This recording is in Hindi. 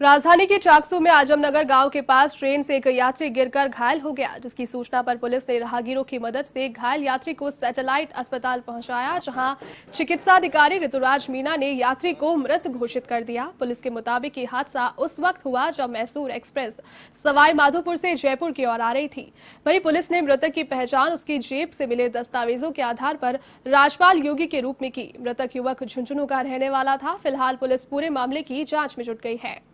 राजधानी के चाकसू में आजमनगर गांव के पास ट्रेन से एक यात्री गिरकर घायल हो गया, जिसकी सूचना पर पुलिस ने राहगीरों की मदद से घायल यात्री को सैटेलाइट अस्पताल पहुंचाया, जहां चिकित्सा अधिकारी ऋतुराज मीणा ने यात्री को मृत घोषित कर दिया। पुलिस के मुताबिक ये हादसा उस वक्त हुआ जब मैसूर एक्सप्रेस सवाई माधोपुर से जयपुर की ओर आ रही थी। वहीं पुलिस ने मृतक की पहचान उसकी जेब से मिले दस्तावेजों के आधार पर राजपाल योगी के रूप में की। मृतक युवक झुंझुनू का रहने वाला था। फिलहाल पुलिस पूरे मामले की जांच में जुट गई है।